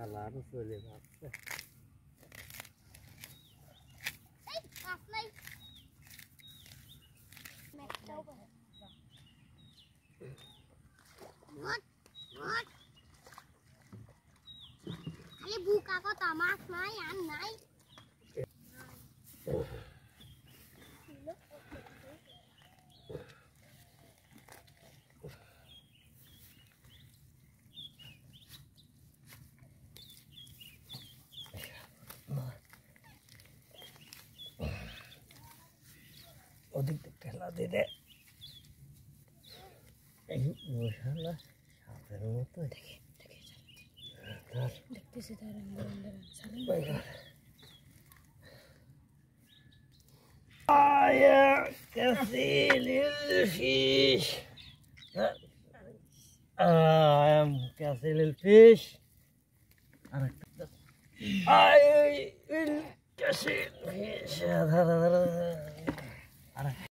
শালারও চলে যাচ্ছে। খালি বুকা কথা মাছ নাই আর নাই। ওদিক ঠেলা দিয়ে দে। এই মশালা সাপের মতো দেখে দেখতেছি তার catching little fish. I am catching little fish. I will catch fish.